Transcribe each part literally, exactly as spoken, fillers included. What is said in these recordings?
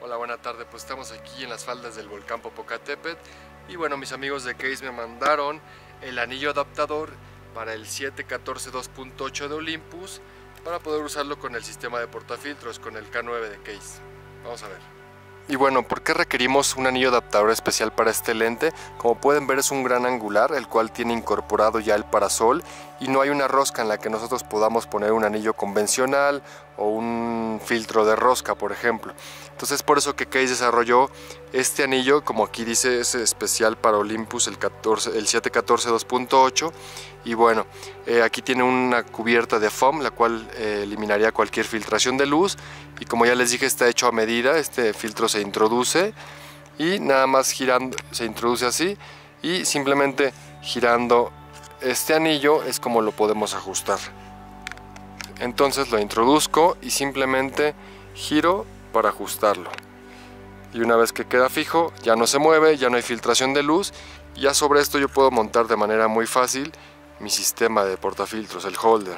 Hola, buena tarde. Pues estamos aquí en las faldas del volcán Popocatépetl y bueno, mis amigos de Case me mandaron el anillo adaptador para el siete catorce dos punto ocho de Olympus para poder usarlo con el sistema de portafiltros, con el K nueve de Case. Vamos a ver. Y bueno, ¿por qué requerimos un anillo adaptador especial para este lente? Como pueden ver, es un gran angular, el cual tiene incorporado ya el parasol y no hay una rosca en la que nosotros podamos poner un anillo convencional o un filtro de rosca, por ejemplo. Entonces, por eso que Case desarrolló este anillo, como aquí dice, es especial para Olympus, el, catorce, el siete catorce dos punto ocho. Y bueno, eh, aquí tiene una cubierta de foam, la cual eh, eliminaría cualquier filtración de luz. Y como ya les dije, está hecho a medida. Este filtro se introduce y nada más girando, se introduce así. Y simplemente girando este anillo es como lo podemos ajustar. Entonces lo introduzco y simplemente giro para ajustarlo. Y una vez que queda fijo, ya no se mueve, ya no hay filtración de luz. Y ya sobre esto yo puedo montar de manera muy fácil mi sistema de portafiltros, el holder.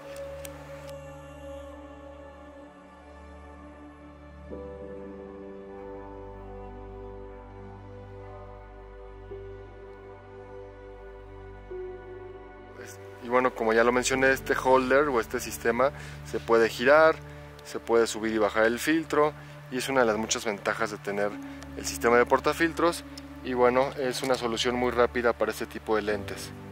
Y bueno, como ya lo mencioné, este holder o este sistema se puede girar, se puede subir y bajar el filtro, y es una de las muchas ventajas de tener el sistema de portafiltros. Y bueno, es una solución muy rápida para este tipo de lentes.